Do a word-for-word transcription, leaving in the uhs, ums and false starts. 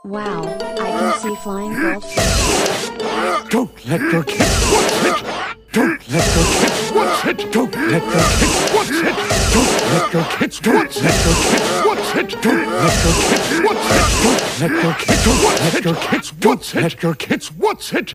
Wow, I can see flying goldfish. Don't let your kids watch it! Don't let your kids watch it! Don't let your kids watch it! Don't let your kids watch it! Don't let your kids watch it! Don't let your kids watch it! Don't let your kids watch it! Don't let your kids watch it!